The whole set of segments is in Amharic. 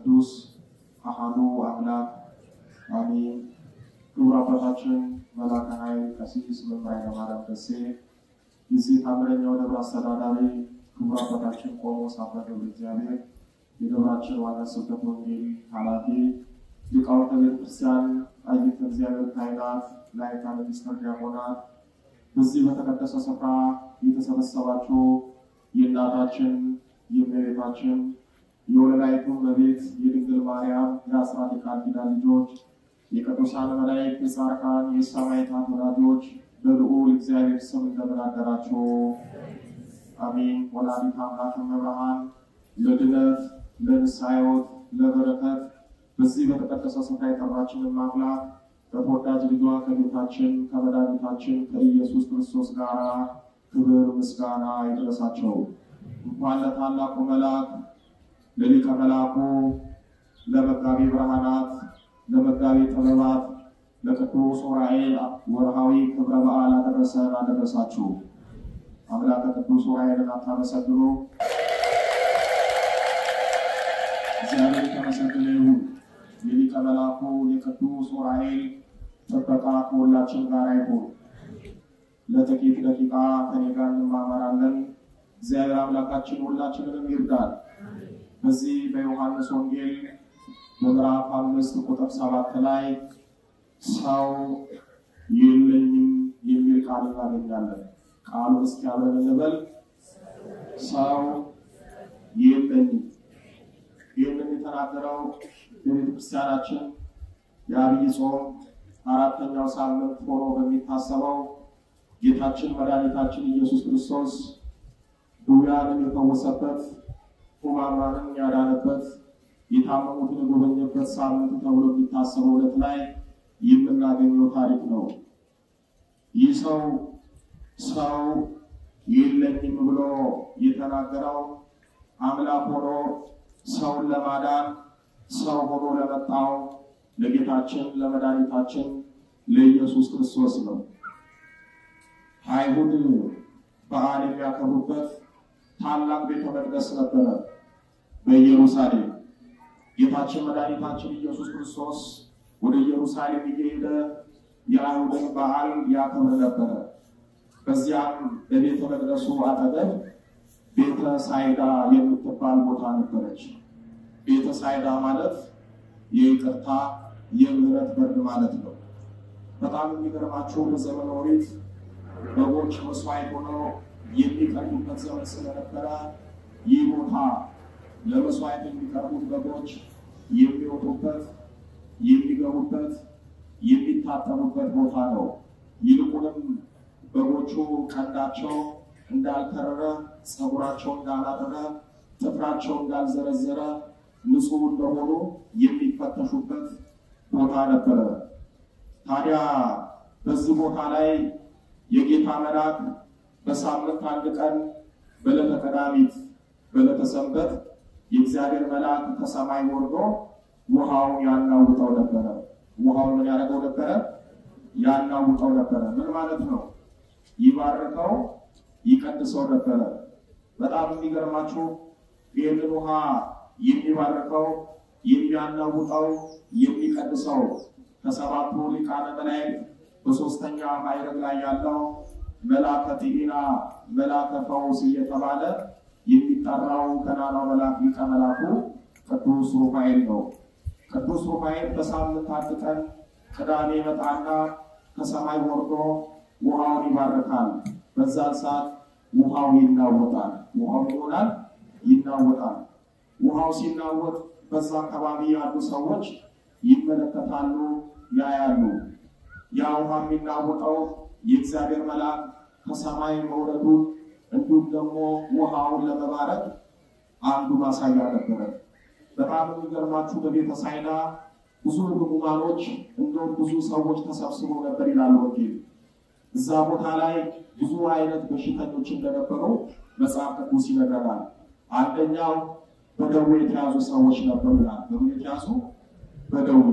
ቅዱስ አሐዱ አምላክ አሜን። ክቡር አባታችን መላከ ኃይል ቀሲስ መምህር ማርያም ደሴ የዚህ ታምረኛው ደብር አስተዳዳሪ፣ ክቡር አባታችን ቆሞስ አባ ገብረ እግዚአብሔር የደብራችን ዋና ስብከተ ወንጌል ኃላፊ፣ ሊቃውንተ ቤተክርስቲያን፣ አይንተ እግዚአብሔር ካህናት፣ ላይካነ ሚኒስትር ዲያቆናት፣ በዚህ በተቀደሰ ስፍራ የተሰበሰባችሁ የእናታችን የእመቤታችን የወለላይቱ እመቤት የድንግል ማርያም የአስራት ቃል ኪዳን ልጆች የቅዱሳን መላእክት የጻድቃን የሰማዕታት ወዳጆች በልዑል እግዚአብሔር ስም እንደምን አደራችሁ? አሜን። ወላዲተ አምላክ መብርሃን ለድነት ለንስሐ ሕይወት ለበረከት በዚህ በተቀደሰ ስፍራ የጠራችንን አምላክ በተወዳጅ ልጇ ከጌታችን ከመድኃኒታችን ከኢየሱስ ክርስቶስ ጋር ክብር ምስጋና ይድረሳቸው። እንኳን ለታላቁ መልአክ ለሊቀ መላኩ ለመጋቤ ብርሃናት ለመጋቤ ጥበባት ለቅዱስ ዑራኤል ወርሃዊ ክብረ በዓል አደረሳችሁ። አምላከ ቅዱስ ዑራኤልን አታመሰግኑ? እግዚአብሔር የተመሰገነ ይሁን። የሊቀ መላኩ የቅዱስ ዑራኤል ጥበቃ ከሁላችን ጋር ይሁን። ለጥቂት ደቂቃ ከኔ ጋር እንማማራለን። እግዚአብሔር አምላካችን ሁላችንንም ይርዳል። በዚህ በዮሐንስ ወንጌል ምዕራፍ 5 ቁጥር 7 ላይ ሰው የለኝም የሚል ቃል እናገኛለን። ቃሉን እስኪ አብረን እንበል። ሰው የለኝም። ይህንን የተናገረው በቤተክርስቲያናችን የአብይ ጾም 4ኛው ሳምንት ሆኖ በሚታሰበው ጌታችን መድኃኒታችን ኢየሱስ ክርስቶስ ድውያንን የፈወሰበት ሕሙማንን ያዳነበት የታመሙትን የጎበኘበት ሳምንት ተብሎ የሚታሰበው ዕለት ላይ የምናገኘው ታሪክ ነው። ይህ ሰው የለኝም ብሎ የተናገረው አምላክ ሆኖ ሰውን ለማዳን ሰው ሆኖ ለመጣው ለጌታችን ለመድኃኒታችን ለኢየሱስ ክርስቶስ ነው። አይሁድ በዓል የሚያከብሩበት ታላቅ ቤተ መቅደስ ነበረ በኢየሩሳሌም። ጌታችን መድኃኒታችን ኢየሱስ ክርስቶስ ወደ ኢየሩሳሌም እየሄደ የአይሁድን በዓል ያከብር ነበረ። በዚያም በቤተ መቅደሱ አጠገብ ቤተ ሳይዳ የምትባል ቦታ ነበረች። ቤተ ሳይዳ ማለት የይቅርታ የምህረት በር ማለት ነው። በጣም የሚገርማችሁ በዘመነ ኦሪት በጎች መስዋዕት ሆነው የሚቀርቡበት ዘመን ስለነበረ ይህ ቦታ ለመስዋዕት የሚቀርቡት በጎች የሚወጡበት የሚገቡበት የሚታጠቡበት ቦታ ነው። ይልቁንም በጎቹ ቀንዳቸው እንዳልተረረ ጸጉራቸው እንዳላጠረ ጥፍራቸው እንዳልዘረዘረ ንጹህ እንደሆኑ የሚፈተሹበት ቦታ ነበረ። ታዲያ በዚህ ቦታ ላይ የጌታ መልአክ በሳምንት አንድ ቀን በዕለተ ቀዳሚት በዕለተ ሰንበት የእግዚአብሔር መልአክ ከሰማይ ወርዶ ውሃውን ያናውጠው ነበረ። ውሃውን ምን ያደርገው ነበረ? ያናውጠው ነበረ። ምን ማለት ነው? ይባርከው ይቀድሰው ነበረ። በጣም የሚገርማችሁ ይህንን ውሃ የሚባርከው የሚያናውጠው የሚቀድሰው ከሰባቱ ሊቃነ መላእክት በሶስተኛ ማዕረግ ላይ ያለው መልአከ ጤና መልአከ ፈውስ እየተባለ የሚጠራው ገናናው መልአክ ሊቀ መላኩ ቅዱስ ሩፋኤል ነው። ቅዱስ ሩፋኤል በሳምንት አንድ ቀን ቅዳሜ መጣና ከሰማይ ወርዶ ውሃውን ይባርካል። በዛን ሰዓት ውሃው ይናወጣል። ውሃው ይሆናል ይናወጣል። ውሃው ሲናወጥ በዛ አካባቢ ያሉ ሰዎች ይመለከታሉ፣ ያያሉ። ያ ውሃ የሚናወጠው የእግዚአብሔር መልአክ ከሰማይ መውረዱ እንዲሁም ደግሞ ውሃውን ለመባረክ አንዱ ማሳያ ነበረ። በጣም የሚገርማችሁ በቤተ ሳይዳ ብዙ ሕሙማኖች እንደውም ብዙ ሰዎች ተሰብስበው ነበር ይላል ወንጌል። እዛ ቦታ ላይ ብዙ አይነት በሽተኞች እንደነበሩ መጽሐፍ ቅዱስ ይነግረናል። አንደኛው በደዌ የተያዙ ሰዎች ነበሩ ይላል። በደዌ የተያዙ በደዌ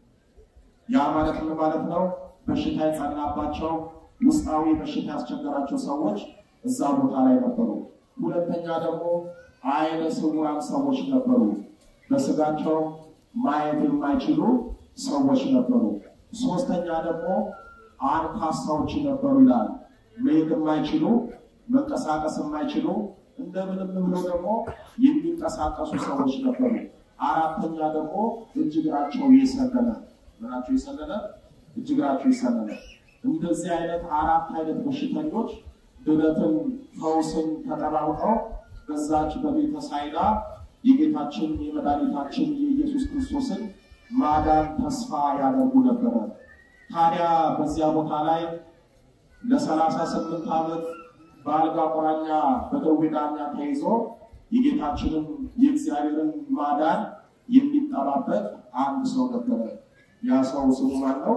ያ ማለት ምን ማለት ነው? በሽታ የጸናባቸው ውስጣዊ በሽታ ያስቸገራቸው ሰዎች እዛ ቦታ ላይ ነበሩ። ሁለተኛ ደግሞ አይነ ስውራን ሰዎች ነበሩ። በስጋቸው ማየት የማይችሉ ሰዎች ነበሩ። ሶስተኛ ደግሞ አንካሳዎች ነበሩ ይላል። መሄድ የማይችሉ መንቀሳቀስ የማይችሉ እንደምንም ብሎ ደግሞ የሚንቀሳቀሱ ሰዎች ነበሩ። አራተኛ ደግሞ እጅግራቸው የሰለለ ምናቸው የሰለለ እጅግራቸው የሰለለ። እንደዚህ አይነት አራት አይነት በሽተኞች ድነትን ፈውስን ተጠባብቀው በዛች በቤተ ሳይዳ የጌታችን የመድኃኒታችን የኢየሱስ ክርስቶስን ማዳን ተስፋ ያደርጉ ነበር። ታዲያ በዚያ ቦታ ላይ ለ38 ዓመት በአልጋ ቁራኛ በደዌ ዳኛ ተይዞ የጌታችንን የእግዚአብሔርን ማዳን የሚጠባበቅ አንድ ሰው ነበር። ያ ሰው ስሙ ማን ነው?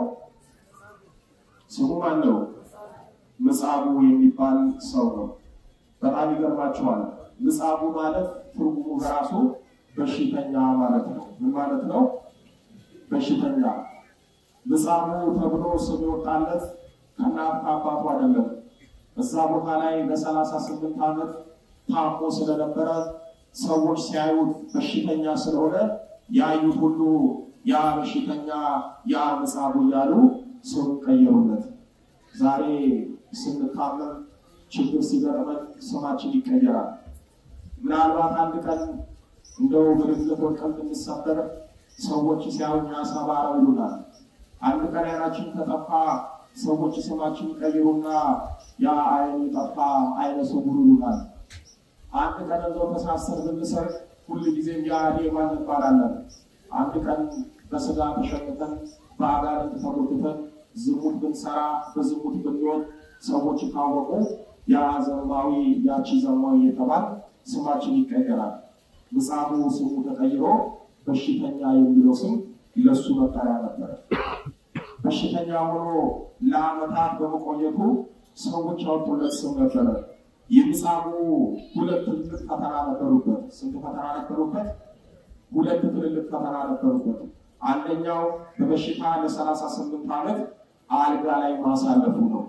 ስሙ ማን ነው? ምጻጉ የሚባል ሰው ነው። በጣም ይገርማችኋል። ምጻጉ ማለት ትርጉሙ ራሱ በሽተኛ ማለት ነው። ምን ማለት ነው? በሽተኛ። ምጻጉ ተብሎ ስም የወጣለት ከእናት አባቱ አይደለም። እዛ ቦታ ላይ ለ38 ዓመት ታሞ ስለነበረ ሰዎች ሲያዩት በሽተኛ ስለሆነ ያዩት ሁሉ ያ በሽተኛ ያ ምጻጉ እያሉ ስም ቀየሩለት። ዛሬ ስንታመም ችግር ሲገጥመን ስማችን ይቀየራል። ምናልባት አንድ ቀን እንደው በድንገት ወድቀን ብንሰበር ሰዎች ሲያዩኛ ሰባራው ይሉናል። አንድ ቀን አይናችን ከጠፋ ሰዎች ስማችን ቀይሩና ያ አይኑ ጠፋ አይነ ስውር ይሉናል። አንድ ቀን እንደው ተሳሰር ብንሰርቅ ሁሉ ጊዜም ያ ሌባን እንባላለን። አንድ ቀን በስጋ ተሸንፈን በአጋንንት ተጎድተን ዝሙት ብንሰራ በዝሙት ብንወድ ሰዎች ካወቁ ያ ዘማዊ ያቺ ዘማዊ የተባለ ስማችን ይቀየራል። ምጻጉ ስሙ ተቀይሮ በሽተኛ የሚለው ስም ለሱ መጠሪያ ነበር። በሽተኛ ሆኖ ለዓመታት በመቆየቱ ሰዎች ያወጡለት ስም ነበር። የምጻጉ ሁለት ትልልቅ ፈተና ነበሩበት። ስንት ፈተና ነበሩበት? ሁለት ትልልቅ ፈተና ነበሩበት። አንደኛው በበሽታ ለ38 ዓመት አልጋ ላይ ማሳለፉ ነው።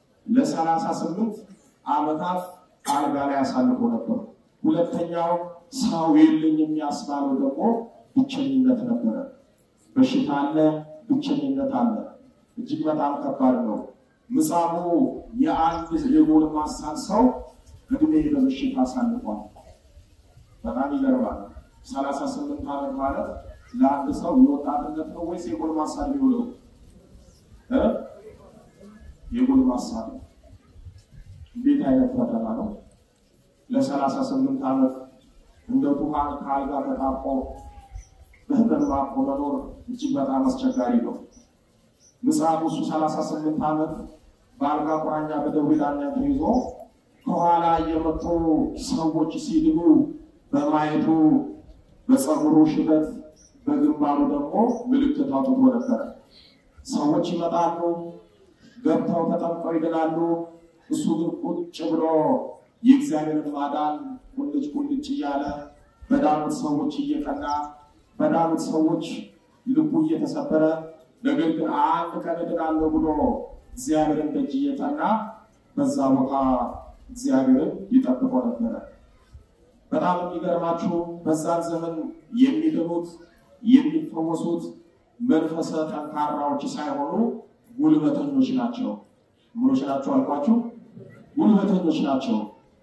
ለ38 ዓመታት አልጋ ላይ አሳልፎ ነበር። ሁለተኛው ሰው የለኝ የሚያስባለው ደግሞ ብቸኝነት ነበር። በሽታ አለ፣ ብቸኝነት አለ። እጅግ በጣም ከባድ ነው። ምጻጉ የአንድ የጎልማሳ ሰው እድሜ በበሽታ አሳልፏል። በጣም ይገርማል። 38 ዓመት ማለት ለአንድ ሰው የወጣትነት ነው ወይስ የጎልማሳ እድሜ ነው? የጎልማሳ ነው። እንዴት አይነት ፈተና ነው! ለ38 ዓመት እንደ ቱሃን ከአልጋ ተጣብቆ በህመም ማቆ መኖር እጅግ በጣም አስቸጋሪ ነው። ምጻጉ 38 ዓመት በአልጋ ቁራኛ በደዌ ዳኛ ተይዞ ከኋላ የመጡ ሰዎች ሲድኑ በማየቱ በፀጉሩ ሽበት በግንባሩ ደግሞ ምልክት አውጥቶ ነበር። ሰዎች ይመጣሉ፣ ገብተው ተጠምቀው ይድናሉ። እሱ ግን ቁጭ ብሎ የእግዚአብሔርን ማዳን ቁልጭ እያለ በዳኑት ሰዎች እየቀና በዳኑት ሰዎች ልቡ እየተሰበረ ነገር ግን አንድ ቀን እድናለሁ ብሎ እግዚአብሔርን ደጅ እየጠና በዛ ቦታ እግዚአብሔርን ይጠብቀው ነበር። በጣም የሚገርማችሁ በዛን ዘመን የሚድኑት የሚፈወሱት መንፈሰ ጠንካራዎች ሳይሆኑ ጉልበተኞች ናቸው። ምኖች ናቸው አልኳችሁ? ጉልበተኞች ናቸው።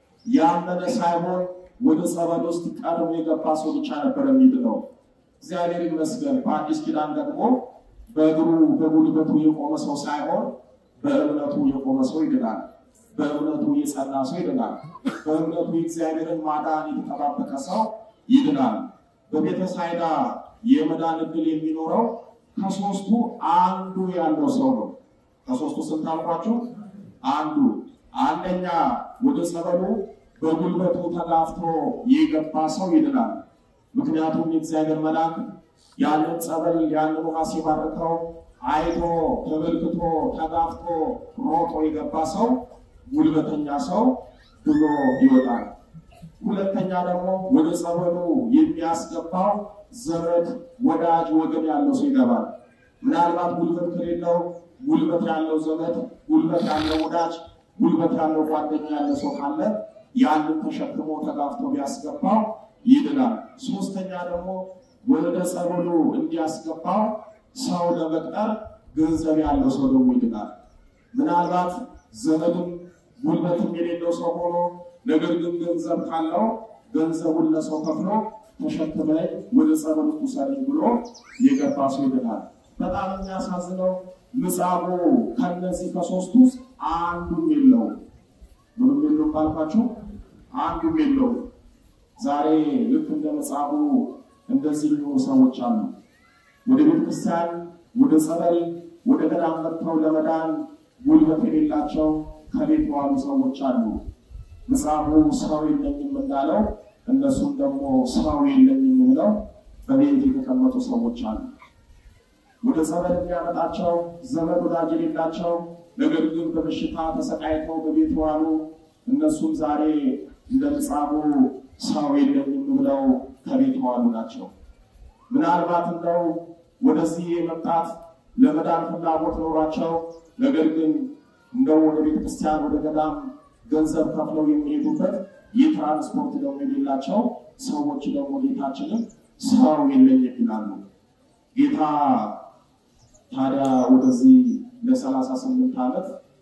ያመነ ሳይሆን ወደ ጸበል ውስጥ ቀርቦ የገባ ሰው ብቻ ነበር የሚድነው። እግዚአብሔር ይመስገን። በአዲስ ኪዳን ደግሞ በእግሩ በጉልበቱ የቆመ ሰው ሳይሆን በእምነቱ የቆመ ሰው ይድናል። በእምነቱ የጸና ሰው ይድናል። በእምነቱ የእግዚአብሔርን ማዳን የተጠባበቀ ሰው ይድናል። በቤተ ሳይዳ የመዳን ዕድል የሚኖረው ከሶስቱ አንዱ ያለው ሰው ነው። ከሶስቱ ስንት አልኳችሁ? አንዱ። አንደኛ ወደ ጸበሉ በጉልበቱ ተጋፍቶ የገባ ሰው ይድናል። ምክንያቱም የእግዚአብሔር መልአክ ያንን ጸበል ያንን ውሃ ሲባርከው አይቶ ተመልክቶ ተጋፍቶ ሮጦ የገባ ሰው ጉልበተኛ ሰው ብሎ ይወጣል። ሁለተኛ ደግሞ ወደ ጸበሉ የሚያስገባው ዘመድ ወዳጅ ወገን ያለው ሰው ይገባል። ምናልባት ጉልበት ከሌለው ጉልበት ያለው ዘመድ፣ ጉልበት ያለው ወዳጅ፣ ጉልበት ያለው ጓደኛ ያለው ሰው ካለ ያንን ተሸክሞ ተጋፍቶ ቢያስገባው ይድናል። ሶስተኛ ደግሞ ወደ ጸበሉ እንዲያስገባው ሰው ለመቅጠር ገንዘብ ያለው ሰው ደግሞ ይልካል። ምናልባት ዘመድም ጉልበትም የሌለው ሰው ሆኖ ነገር ግን ገንዘብ ካለው ገንዘቡን ለሰው ከፍሎ ተሸክመኝ ወደ ጸበሉ ውሰደኝ ብሎ የገባ ሰው ይልካል። በጣም የሚያሳዝነው ምጻቡ ከነዚህ ከሶስቱ አንዱም የለውም። ምንም የለውም ባልኳችሁ አንዱም የለውም። ዛሬ ልክ እንደ ምጻቡ እንደዚህ የሚሆኑ ሰዎች አሉ። ወደ ቤተክርስቲያን ወደ ጸበል ወደ ገዳም መጥተው ለመዳን ጉልበት የሌላቸው ከቤት ዋሉ ሰዎች አሉ። ምጻቡ ሰው የለኝም እንዳለው እነሱም ደግሞ ሰው የለኝም ብለው በቤት የተቀመጡ ሰዎች አሉ። ወደ ጸበል የሚያመጣቸው ዘመድ ወዳጅ የሌላቸው ነገር ግን በበሽታ ተሰቃይተው በቤት ዋሉ እነሱም ዛሬ እንደ ምጻቡ ሰው የለኝም ብለው ከቤት ዋሉ ናቸው። ምናልባት እንደው ወደዚህ መምጣት ለመዳን ፍላጎት ኖሯቸው ነገር ግን እንደው ወደ ቤተክርስቲያን ወደ ገዳም ገንዘብ ከፍለው የሚሄዱበት የትራንስፖርት ደግሞ የሌላቸው ሰዎች ደግሞ ጌታችንን ሰው የለኝም ይላሉ። ጌታ ታዲያ ወደዚህ ለ38 ዓመት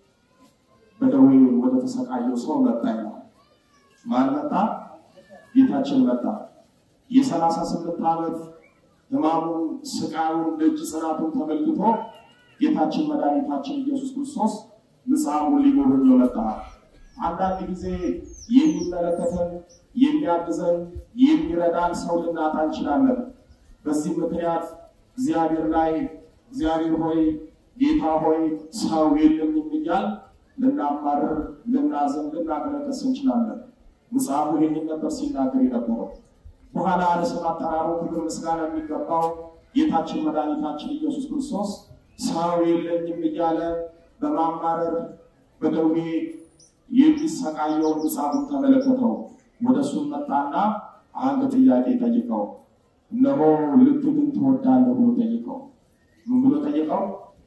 በደዌ ወደ ተሰቃየው ሰው መጣ ይላል። ማን መጣ? ጌታችን መጣ። የ38 ዓመት ሕማሙን ስቃዩን ደጅ ጽናቱን ተመልክቶ ጌታችን መድኃኒታችን ኢየሱስ ክርስቶስ ምጽአቱን ሊጎበኘው መጣ። አንዳንድ ጊዜ የሚመለከተን የሚያግዘን የሚረዳን ሰው ልናጣ እንችላለን። በዚህ ምክንያት እግዚአብሔር ሆይ ጌታ ሆይ ሰው የለኝም እያልን ልናማርር ልናዘን ልናገረቀስ እንችላለን። ምጽአቱ ይህንን ነበር ሲናገር የነበረው። በኋላ ለስም አጠራሩ ክብር ምስጋና የሚገባው ጌታችን መድኃኒታችን ኢየሱስ ክርስቶስ ሰው የለኝም እያለ በማማረር በደዌ የሚሰቃየው ምጽአቱን ተመለከተው። ወደሱ መጣና አንድ ጥያቄ ጠየቀው። እነሆ ልትድን ትወዳለህ ብሎ ጠየቀው። ምን ብሎ ጠየቀው?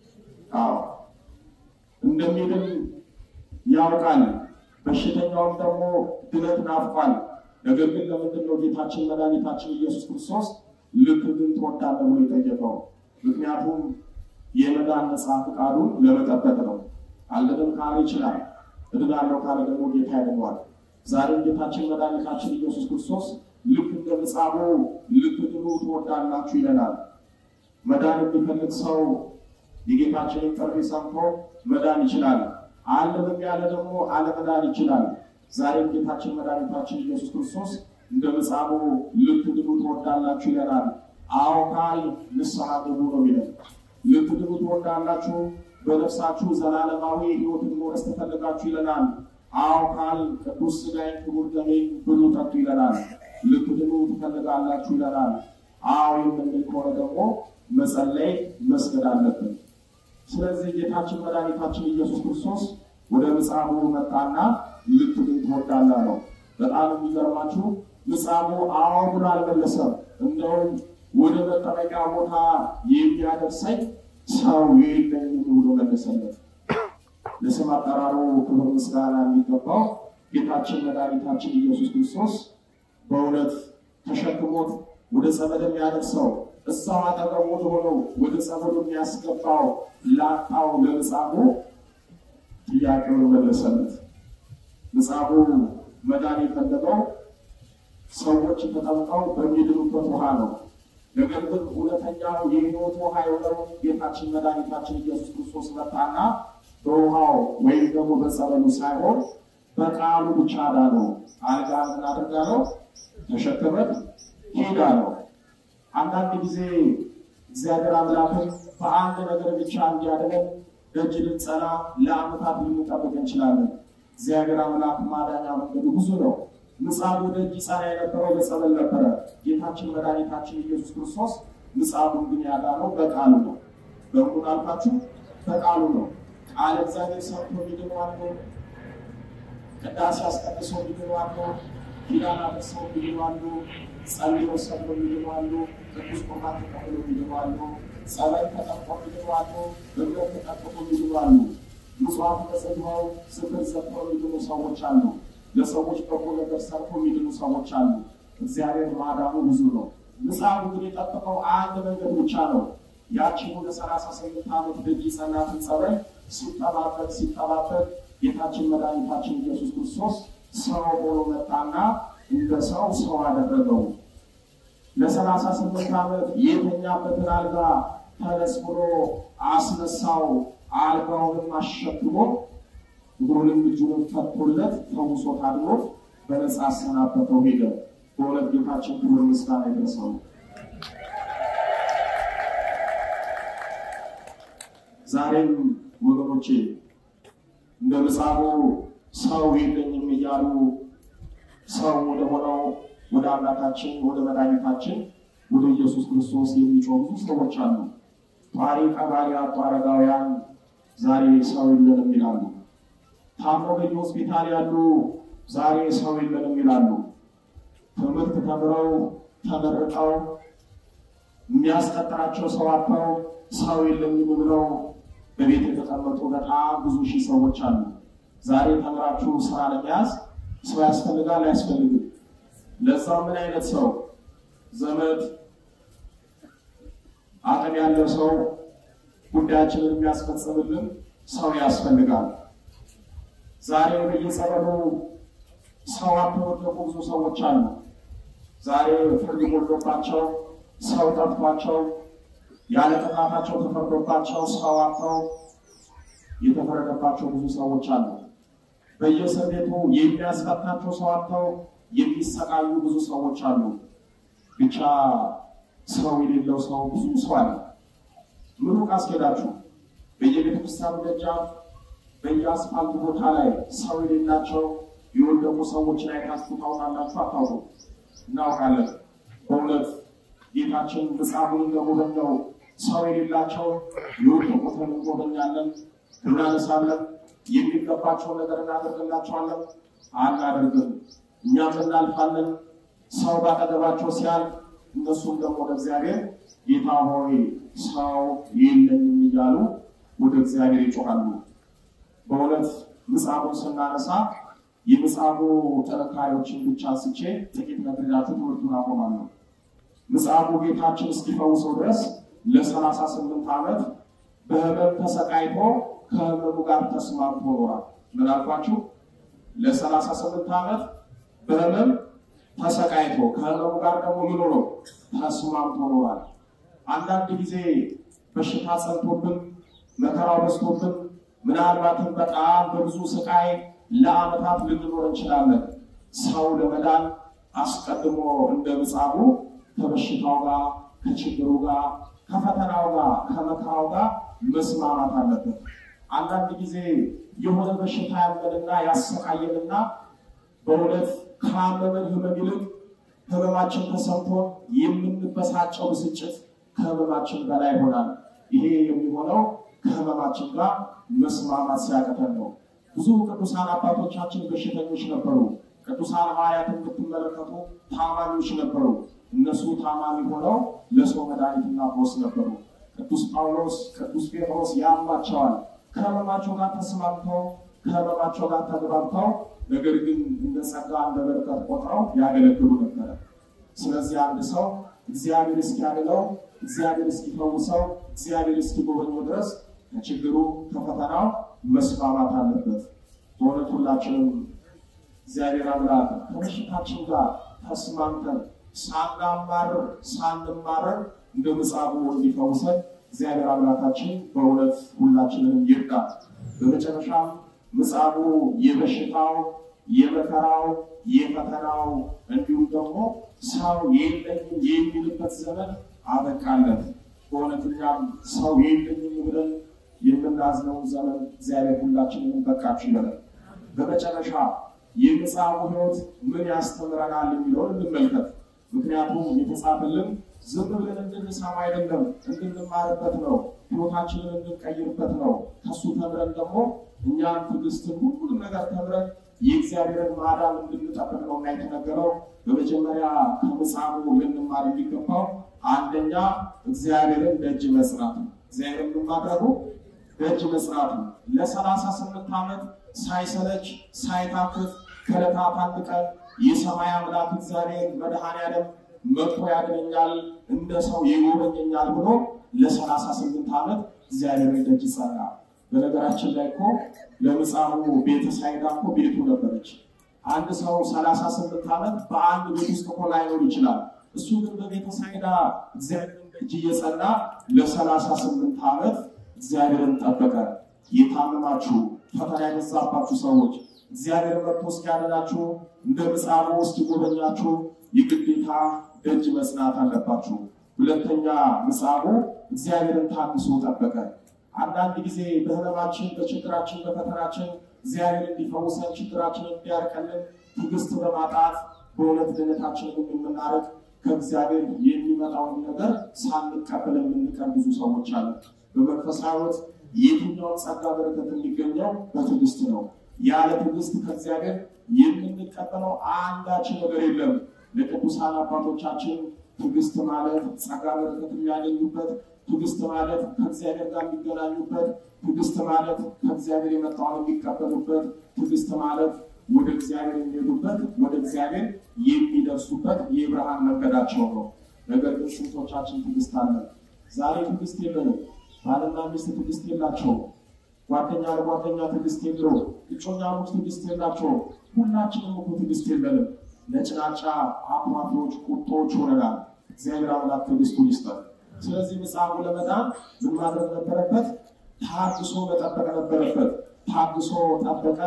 እንደሚድን ያውቃል። በሽተኛውም ደግሞ ድነት ናፍቋል። ነገር ግን ለምንድን ነው ጌታችን መድኃኒታችን ኢየሱስ ክርስቶስ ልትድን ትወዳለህ ብሎ የጠየቀው? ምክንያቱም የመዳን ነፃ ፈቃዱን ለመጠበቅ ነው። አልድንም ካለ ይችላል፣ እድናለሁ ካለ ደግሞ ጌታ ያድነዋል። ዛሬም ጌታችን መድኃኒታችን ኢየሱስ ክርስቶስ ልክ እንደ ምጽአቱ ልትድኑ ትወዳላችሁ ይለናል። መዳን የሚፈልግ ሰው የጌታችንን ጥሪ ሰምቶ መዳን ይችላል። አልድንም ያለ ደግሞ አለመዳን ይችላል። ዛሬም ጌታችን መድኃኒታችን ኢየሱስ ክርስቶስ እንደ ምጽአቱ ልትድኑ ትወዳላችሁ ይለናል። አዎ ካል ንስሐ ግቡ ነው የሚለን። ልትድኑ ትወዳላችሁ በነፍሳችሁ ዘላለማዊ ሕይወትን መውረስ ትፈልጋችሁ ይለናል። አዎ ካል ቅዱስ ሥጋዬን ክቡር ደሜን ብሉ ጠጡ ይለናል። ልትድኑ ትፈልጋላችሁ ይለናል። አዎ የምንል ከሆነ ደግሞ መጸለይ መስገድ አለብን። ስለዚህ ጌታችን መድኃኒታችን ኢየሱስ ክርስቶስ ወደ ምጽአቱ መጣና ልትድኑ ትወዳለህ ነው። በጣም የሚገርማችሁ ምጽአቱ አዎ ብሎ አልመለሰም። እንደውም ወደ መጠመቂያ ቦታ የሚያደርሰኝ ሰው የለኝም ብሎ መለሰለት። ለስም አጠራሩ ክብር ምስጋና የሚገባው ጌታችን መድኃኒታችን ኢየሱስ ክርስቶስ በእውነት ተሸክሞት ወደ ጸበል የሚያደርሰው እዛው አጠገቡ ሆኖ ወደ ጸበሉ የሚያስገባው ላጣው ለምጽአቱ ጥያቄውን መለሰለት። ምጽአቱ መዳን የፈለገው ሰዎች ተጠምቀው በሚድኑበት ውሃ ነው። ነገር ግን እውነተኛው የሕይወት ውሃ የሆነው ጌታችን መድኃኒታችን ኢየሱስ ክርስቶስ መጣና በውሃው ወይም ደግሞ በጸበሉ ሳይሆን በቃሉ ብቻ ዳነው። አልጋን እናደርጋለው ተሸክመን ሄዳ ነው። አንዳንድ ጊዜ እግዚአብሔር አምላክን በአንድ ነገር ብቻ እንዲያደርገን ደጅ ልንጸና ለዓመታት ልንጠብቅ እንችላለን። እግዚአብሔር አምላክ ማዳኛ መንገዱ ብዙ ነው። ምጽአቱ ደጅ ጸና የነበረው በጸበል ነበረ። ጌታችን መድኃኒታችን ኢየሱስ ክርስቶስ ምጽአቱን ግን ያዳነው በቃሉ ነው። በምን አልኳችሁ? በቃሉ ነው። ቃል እግዚአብሔር ሰጥቶ የሚድኑ አሉ። ቅዳሴ አስቀድሶ የሚድኑ አሉ። ኪዳን አድርሰው የሚድኑ አሉ። ጸልዮ ሰጥቶ የሚድኑ አሉ። ቅዱስ ቁርባን ተቀብሎ የሚድኑ አሉ። ጸበል ተጠምቀው የሚድኑ አሉ። እምነት ተጠምቀው የሚድኑ አሉ። ምጽዋት ተጸድቀው ዝክር ዘክረው የሚድኑ ሰዎች አሉ። ለሰዎች በጎ ነገር ሰርተው የሚድኑ ሰዎች አሉ። እግዚአብሔር ማዳኑ ብዙ ነው። ምጽአቱ ግን የጠበቀው አንድ መንገድ ብቻ ነው። ያቺን ወደ 38 ዓመት ደጅ ጸናት ጸበል ሲጠባበቅ ጌታችን መድኃኒታችን ኢየሱስ ክርስቶስ ሰው ሆኖ መጣና እንደ ሰው አደረገው። ለ38 ዓመት የተኛበትን አልጋ ተነስ ብሎ አስነሳው። አልጋውን አሸክሞ እግሩንም እጁንም ፈቶለት ፈውሶት አድኖት በነፃ አሰናበተው ሄደ። በእውነት ጌታችን ክብር ምስጋና ይድረሰው። ዛሬም ወገኖቼ እንደ ምጽአቱ ሰው የለኝም እያሉ ሰው ወደ ሆነው ወደ አምላካችን ወደ መድኃኒታችን ወደ ኢየሱስ ክርስቶስ የሚጮሁ ብዙ ሰዎች አሉ። ጧሪ ቀባሪ አረጋውያን ዛሬ ሰው የለንም ይላሉ። ታመው በሆስፒታል ያሉ ዛሬ ሰው የለንም ይላሉ። ትምህርት ተምረው ተመርቀው የሚያስቀጥራቸው ሰው አጥተው ሰው የለንም ብለው በቤት የተቀመጡ በጣም ብዙ ሺህ ሰዎች አሉ። ዛሬ ተምራችሁ ስራ ለመያዝ ሰው ያስፈልጋል አያስፈልግም? ለዛው ምን አይነት ሰው? ዘመድ አቅም ያለው ሰው ጉዳያችንን የሚያስፈጽምልን ሰው ያስፈልጋል። ዛሬ በየጸበሉ ሰው አጥተው ብዙ ሰዎች አሉ። ዛሬ ፍርድ ሞልቶባቸው ሰው ጠፍቷቸው ያለ ቅጣታቸው ተፈርዶባቸው ሰው አጥተው የተፈረደባቸው ብዙ ሰዎች አሉ። በየእስር ቤቱ የሚያስፈታቸው ሰው አጥተው የሚሰቃዩ ብዙ ሰዎች አሉ። ብቻ ሰው የሌለው ሰው ብዙ ሰው አለ። ምኑ ካስኬዳችሁ በየቤተክርስቲያኑ ደጃፍ በየአስፋልቱ ቦታ ላይ ሰው የሌላቸው የወደቁ ሰዎችን አይታችሁ ታውቃላችሁ? አታውቁ? እናውቃለን። በእውነት ጌታችን ምጽአቱን እንደጎበኘው ሰው የሌላቸው የወደቁትን እንጎበኛለን፣ እናነሳለን፣ የሚገባቸው ነገር እናደርግላቸዋለን። አናደርግም። እኛም እናልፋለን። ሰው ባጠገባቸው ሲያልፍ እነሱም ደግሞ ለእግዚአብሔር ጌታ ሆይ ሰው የለኝም እያሉ ወደ እግዚአብሔር ይጮኻሉ። በእውነት ምጽአቱን ስናነሳ የምጽአቱ ጥንካሬዎችን ብቻ አንስቼ ጥቂት ነግሬያችሁ ትምህርቱን አቆማለሁ። ምጽአቱ ጌታችን እስኪፈውሰው ድረስ ለ38 ዓመት በህመም ተሰቃይቶ ከህመሙ ጋር ተስማምቶ ኖሯል። ምን አልኳችሁ? ለ38 ዓመት በህመም ተሰቃይቶ ከህመሙ ጋር ደግሞ ምን ሆኖ ተስማምቶ ኖሯል። አንዳንድ ጊዜ በሽታ ጸንቶብን መከራው በዝቶብን ምናልባትም በጣም በብዙ ስቃይ ለዓመታት ልንኖር እንችላለን። ሰው ለመዳን አስቀድሞ እንደ ምጽአቱ ከበሽታው ጋር ከችግሩ ጋር ከፈተናው ጋር ከመከራው ጋር መስማማት አለበት። አንዳንድ ጊዜ የሆነ በሽታ ያመንና ያሰቃየንና በእውነት ካመመን ህመም ይልቅ ህመማችን ተሰምቶ የምንበሳጨው ብስጭት ከህመማችን በላይ ይሆናል። ይሄ የሚሆነው ከህመማችን ጋር መስማማት ሲያቅተን ነው። ብዙ ቅዱሳን አባቶቻችን በሽተኞች ነበሩ። ቅዱሳን ሐዋርያትን ብትመለከቱ ታማሚዎች ነበሩ። እነሱ ታማሚ ሆነው ለሰው መድኃኒትና ፈውስ ነበሩ። ቅዱስ ጳውሎስ ቅዱስ ጴጥሮስ ያማቸዋል። ከህመማቸው ጋር ተስማምተው ከህመማቸው ጋር ተግባብተው ነገር ግን እንደ ጸጋ እንደ በረከት ቆጥረው ያገለግሉ ነበር። ስለዚህ አንድ ሰው እግዚአብሔር እስኪያድነው እግዚአብሔር እስኪፈውሰው እግዚአብሔር እስኪጎበኘው ድረስ ከችግሩ ከፈተናው መስማማት አለበት። በእውነት ሁላችንም እግዚአብሔር አምላክ ከበሽታችን ጋር ተስማምተን ሳንማረር እንደ ምጽአቱ እንዲፈውሰን እግዚአብሔር አምላካችን በእውነት ሁላችንም ይርዳን። በመጨረሻም ምጽአቱ የበሽታው የመከራው የፈተናው እንዲሁም ደግሞ ሰው የለኝም የሚልበት ዘመን አበቃለት። በእውነት እኛም ሰው የለኝም ብለን የምናዝነውን ዘመን እግዚአብሔር ሁላችንም በቃችሁ ይበለን። በመጨረሻ የምጽአቱ ሕይወት ምን ያስተምረናል የሚለውን እንመልከት። ምክንያቱም የተጻፈልን ዝም ብለን እንድንሰማ አይደለም፣ እንድንማርበት ነው፣ ሕይወታችንን እንድንቀይርበት ነው። ከሱ ተምረን ደግሞ እኛም ትዕግስትን ሁሉንም ነገር ተምረን የእግዚአብሔርን ማዳን እንድንጠብቅ ነው እና የተነገረው። በመጀመሪያ ከምጽአቱ ልንማር የሚገባው አንደኛ እግዚአብሔርን ደጅ መስራት ነው። እግዚአብሔርን ማድረጉ ደጅ መስራት ነው። ለ38 ዓመት ሳይሰለች ሳይታክት ከዕለታት አንድ ቀን የሰማይ አምላክ እግዚአብሔር መድኃኔዓለም መጥቶ ያድነኛል እንደ ሰው ይጎበኘኛል ብሎ ለ38 ዓመት እግዚአብሔር ደጅ ጸና። በነገራችን ላይ እኮ ለምጻሙ ቤተ ሳይዳ እኮ ቤቱ ነበረች። አንድ ሰው 38 ዓመት በአንድ ቤት ውስጥ እኮ ላይኖር ይችላል። እሱ ግን በቤተ ሳይዳ እግዚአብሔርን ደጅ እየጸና ለ38 ዓመት እግዚአብሔርን ጠበቀ። የታመማችሁ ፈተና የበዛባችሁ ሰዎች እግዚአብሔር መጥቶ እስኪያድናችሁ እንደ ምጻሙ እስኪጎበኛችሁ የግዴታ ደጅ መጽናት አለባችሁ። ሁለተኛ ምጻሙ እግዚአብሔርን ታግሶ ጠበቀ። አንዳንድ ጊዜ በህመማችን በችግራችን በፈተናችን እግዚአብሔር እንዲፈውሰን ችግራችንን እንዲያርቀልን ትዕግስት በማጣት በእውነት ድነታችንን የምናረግ ከእግዚአብሔር የሚመጣውን ነገር ሳንቀበል የምንቀር ብዙ ሰዎች አሉ። በመንፈሳዊ ሕይወት የትኛው ጸጋ በረከት የሚገኘው በትዕግስት ነው። ያለ ትዕግስት ከእግዚአብሔር የምንቀበለው አንዳች ነገር የለም። ለቅዱሳን አባቶቻችን ትዕግስት ማለት ጸጋ በረከት የሚያገኙበት፣ ትዕግስት ማለት ከእግዚአብሔር ጋር የሚገናኙበት፣ ትዕግስት ማለት ከእግዚአብሔር የመጣውን የሚቀበሉበት፣ ትዕግስት ማለት ወደ እግዚአብሔር የሚሄዱበት፣ ወደ እግዚአብሔር የሚደርሱበት የብርሃን መንገዳቸው ነው። ነገር ግን ስንቶቻችን ትዕግስት አለን? ዛሬ ትዕግስት የለንም። ባልና ሚስት ትዕግስት የላቸው። ጓደኛ ለጓደኛ ትዕግስት የለው። እጮኛሞች ትዕግስት የላቸው። ሁላችንም እኮ ትዕግስት የለንም። ነጭናጫ አቋቶች ቁጦች ሆነናል። እግዚአብሔር አምላክ ትዕግስቱን ይስጠን። ስለዚህ ምጻሙ ለመዳን ምን ማድረግ ነበረበት? ታግሶ መጠበቅ ነበረበት። ታግሶ ጠበቀ።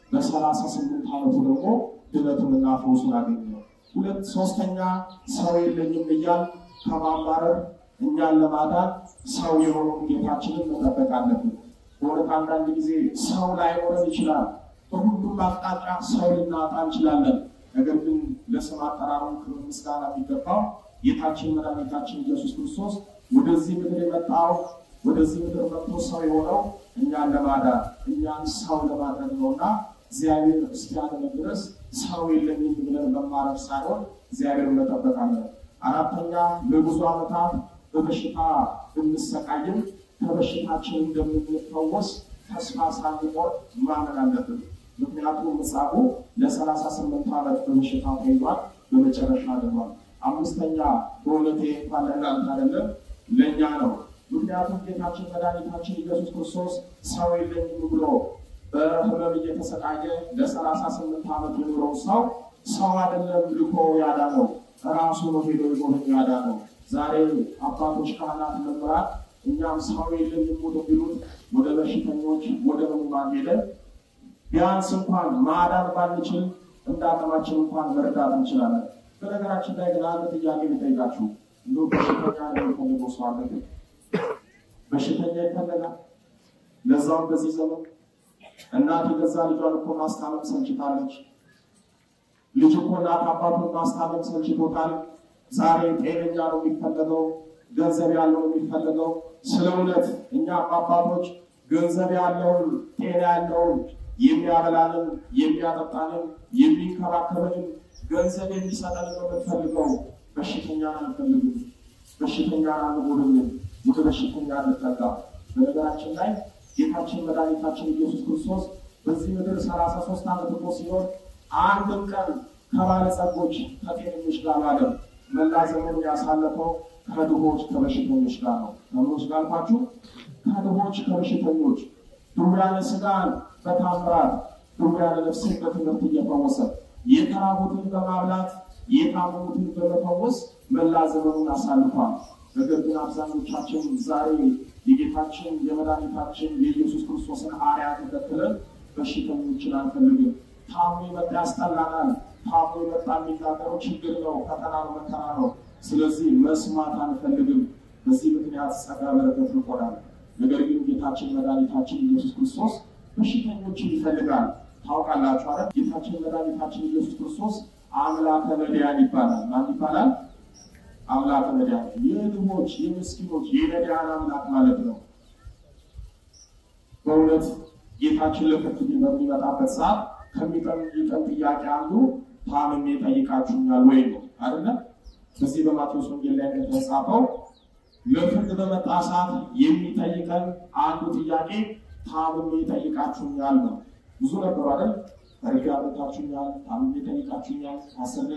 በ38 ዓመቱ ደግሞ ድነቱንና ፈውሱን አገኘ። ሶስተኛ ሰው የለኝም እያል ከማማረር እኛን ለማዳን ሰው የሆነውን ጌታችንን መጠበቅ አለብን። በእውነት አንዳንድ ጊዜ ሰው ላይኖረን ይችላል። በሁሉም አቅጣጫ ሰው ልናጣ እንችላለን። ነገር ግን ለስም አጠራሩ ክብር ምስጋና የሚገባው ጌታችን መድኃኒታችን ኢየሱስ ክርስቶስ ወደዚህ ምድር የመጣው ወደዚህ ምድር መጥቶ ሰው የሆነው እኛን ለማዳን እኛን ሰው ለማድረግ ነውና እግዚአብሔር እስኪያድነን ድረስ ሰው የለኝም ብለን መማረር ሳይሆን እግዚአብሔርን መጠበቅ አለን። አራተኛ ለብዙ ዓመታት በበሽታ እንሰቃይም ከበሽታችን እንደምንፈወስ ተስፋ ሳንቆርጥ ማመን አለብን። ምክንያቱም ምጻሙ ለ38 ዓመት በበሽታ ተይዟል፣ በመጨረሻ ድኗል። አምስተኛ በእውነት እንኳን ለእናንተ አይደለም ለእኛ ነው። ምክንያቱም ጌታችን መድኃኒታችን ኢየሱስ ክርስቶስ ሰው የለኝም ብሎ በህመም እየተሰቃየ ለ38 ዓመት የኖረው ሰው አይደለም ልኮ ያዳነው፣ ራሱ ነው ሄዶ ይጎበኝ ያዳነው። ዛሬ አባቶች፣ ካህናት፣ መምህራን እኛም ሰው የለኝም ወደሚሉት ወደ በሽተኞች ወደ ህሙማን ሄደን ቢያንስ እንኳን ማዳን ባንችል እንዳቅማችን እንኳን መርዳት እንችላለን። በነገራችን ላይ ግን አንድ ጥያቄ ልጠይቃችሁ። እንደው በሽተኛ የሚፈልገው ሰው አለ? በሽተኛ ይፈልጋል? ለዛውም በዚህ ዘመን እናት የገዛ ልጇን እኮ ማስታመም ሰልችታለች። ልጅ እኮ እናት አባቱን ማስታመም ሰልችቶታል። ዛሬ ጤነኛ ነው የሚፈለገው፣ ገንዘብ ያለው ነው የሚፈለገው። ስለ እውነት እኛ አባቶች ገንዘብ ያለውን ጤና ያለውን የሚያበላንን የሚያጠጣንን የሚንከባከበንን ገንዘብ የሚሰጠን ነው የምንፈልገው። በሽተኛ አንፈልግም። በሽተኛ አንጎድልን። ወደ በሽተኛ አንጠጋ። በነገራችን ላይ ጌታችን መድኃኒታችን ኢየሱስ ክርስቶስ በዚህ ምድር 33 ዓመት እኮ ሲኖር አንድም ቀን ከባለጸጎች ከጤነኞች ጋር አለም። መላ ዘመኑን ያሳለፈው ከድሆች ከበሽተኞች ጋር ነው። ከምኖች ጋር አልኳችሁ? ከድሆች ከበሽተኞች፣ ድውያነ ሥጋን በታምራት ድውያነ ነፍስን በትምህርት እየፈወሰ የተራቡትን በማብላት የታመሙትን በመፈወስ መላ ዘመኑን አሳልፏል። ነገር ግን አብዛኞቻችን ዛሬ የጌታችን የመድኃኒታችን የኢየሱስ ክርስቶስን አርአያ ተከትለን በሽተኞችን አንፈልግም። ታሞ የመጣ ያስጠላናል። ታሞ የመጣ የሚናገረው ችግር ነው፣ ፈተና ነው፣ መከራ ነው። ስለዚህ መስማት አንፈልግም። በዚህ ምክንያት ጸጋ በረከት ይቆራል። ነገር ግን ጌታችን መድኃኒታችን ኢየሱስ ክርስቶስ በሽተኞችን ይፈልጋል። ታውቃላችሁ አይደል? ጌታችን መድኃኒታችን ኢየሱስ ክርስቶስ አምላከ ነዳያን ይባላል። ማን ይባላል? አምላከ ነዳያን። የድሆች የምስኪኖች የነዳያን አምላክ ማለት ነው። በእውነት ጌታችን ለፍርድ በሚመጣበት ሰዓት ከሚጠይቀን ጥያቄ አንዱ ታምሜ ጠይቃችሁኛል ወይ ነው አይደለ? በዚህ በማቴዎስ ወንጌል ላይ እንደተጻፈው ለፍርድ በመጣ ሰዓት የሚጠይቀን አንዱ ጥያቄ ታምሜ ጠይቃችሁኛል ነው። ብዙ ነበሩ አይደል? እርግጥ አብታችሁኛል፣ ታምሜ ጠይቃችሁኛል፣ አስሬ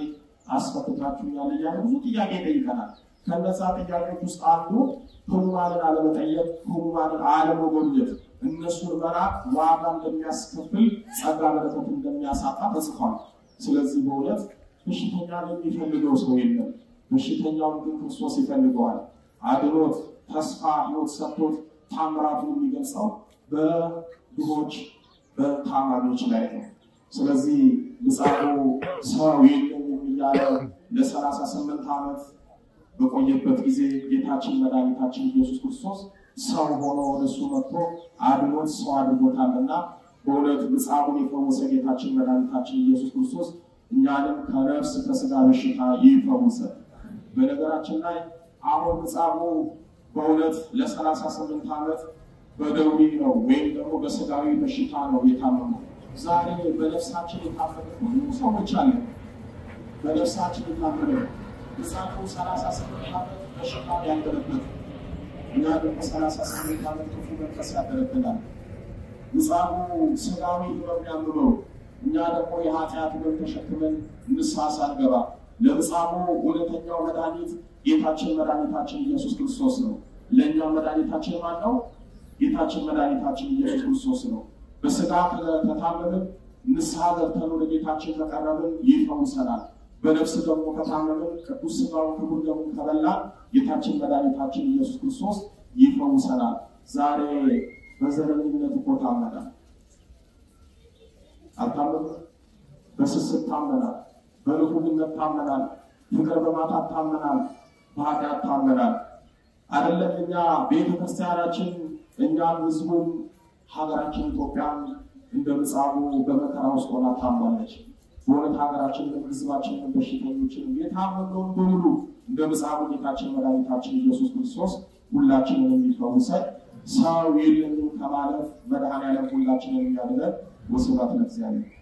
አስፈትታችሁኛል እያለ ብዙ ጥያቄ ይጠይቀናል። ከነዛ ጥያቄዎች ውስጥ አንዱ ህሙማንን አለመጠየቅ፣ ህሙማንን አለመጎብኘት፣ እነሱን መራቅ ዋጋ እንደሚያስከፍል ጸጋ በረከት እንደሚያሳጣ ተጽፏል። ስለዚህ በእውነት በሽተኛን የሚፈልገው ሰው የለም። በሽተኛውን ግን ክርስቶስ ይፈልገዋል። አድኖት ተስፋ ሕይወት ሰጥቶት ታምራቱን የሚገልጸው በድሆች በታማሚዎች ላይ ነው። ስለዚህ ምጽአቱ ሰው የለም የሚያለ ለ38 ዓመት በቆየበት ጊዜ ጌታችን መድኃኒታችን ኢየሱስ ክርስቶስ ሰው ሆኖ ወደሱ መጥቶ አድኖት ሰው አድርጎታልና በእውነት ምጽአቱን የፈወሰ ጌታችን መድኃኒታችን ኢየሱስ ክርስቶስ እኛንም ከነፍስ ከስጋ በሽታ ይፈውሰን። በነገራችን ላይ አሁን ምጽአቱ በእውነት ለ38 ዓመት በደዌ ነው ወይም ደግሞ በስጋዊ በሽታ ነው የታመመው። ዛሬ በነፍሳችን የታመመ ብዙ ሰዎች አሉ። በነፍሳችን የታመመ ምጽአቱ 38 ዓመት በሽታ ያደረበት እኛ ደግሞ 38 ዓመት ክፉ መንፈስ ያደረብናል። ምጽአቱ ስጋዊ ህመም ያመመው እኛ ደግሞ የኃጢአት ህመም ተሸክመን ንስሐ ሳንገባ ለምጽአቱ እውነተኛው መድኃኒት ጌታችን መድኃኒታችን ኢየሱስ ክርስቶስ ነው። ለእኛ መድኃኒታችን ማን ነው? ጌታችን መድኃኒታችን ኢየሱስ ክርስቶስ ነው። በስጋ ከታመምን ንስሐ ገብተን ወደ ጌታችን ከቀረብን ይፈውሰናል። በነፍስ ደግሞ ከታመምን ቅዱስ ሥጋውን ክቡር ደሙን ከበላን ጌታችን መድኃኒታችን ኢየሱስ ክርስቶስ ይፈውሰናል። ዛሬ በዘረኝነት እኮ ታመናል። አልታመንም? በስስት ታመናል፣ በልኩነት ታመናል፣ ፍቅር በማጣት ታመናል፣ በኃጢአት ታመናል። አይደለም እኛ ቤተክርስቲያናችን እኛም ህዝቡም ሀገራችን ኢትዮጵያም እንደ ምጽአቱ በመከራ ውስጥ ሆና ታማለች። በእውነት ሀገራችንን ህዝባችንን በሽተኞችን የታመመውን በሙሉ እንደ ምጽአቱ ጌታችን መድኃኒታችን ኢየሱስ ክርስቶስ ሁላችንን የሚፈውሰን ሰው የለንም ከማለት መድኃኔዓለም ሁላችንን የሚያድነን። ወስብሐት ለእግዚአብሔር።